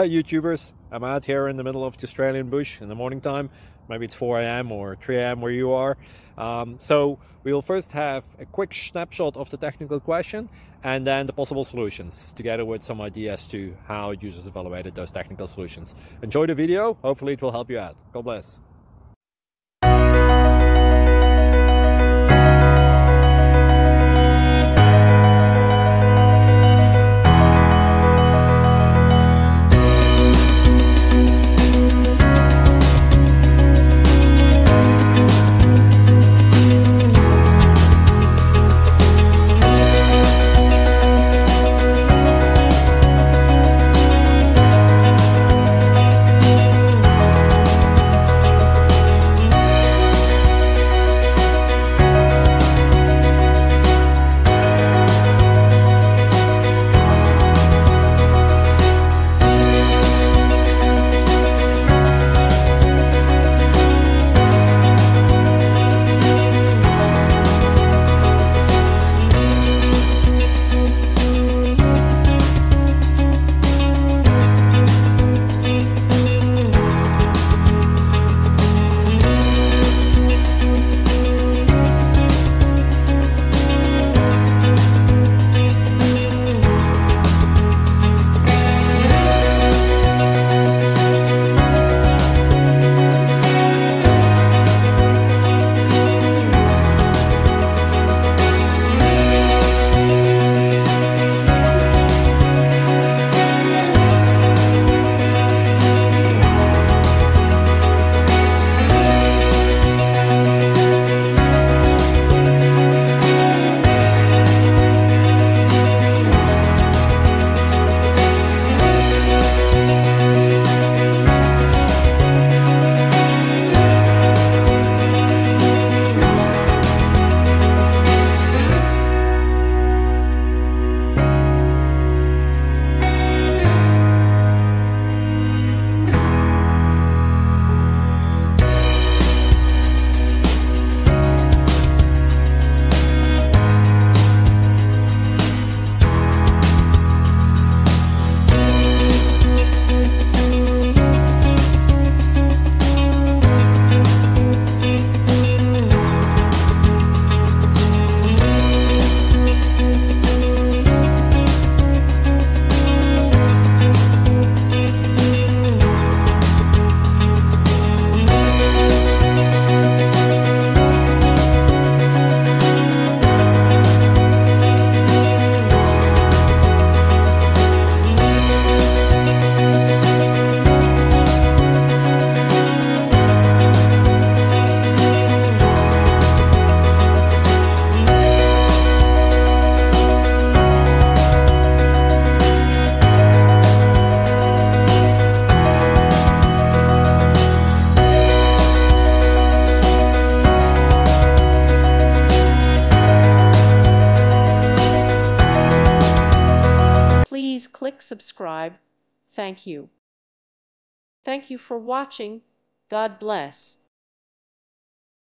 YouTubers. I'm out here in the middle of the Australian bush in the morning time. Maybe it's 4 a.m. or 3 a.m. where you are. So we'll first have a quick snapshot of the technical question and then the possible solutions, together with some ideas to how users evaluated those technical solutions. Enjoy the video. Hopefully it will help you out. God bless. Please click subscribe. Thank you. Thank you for watching. God bless.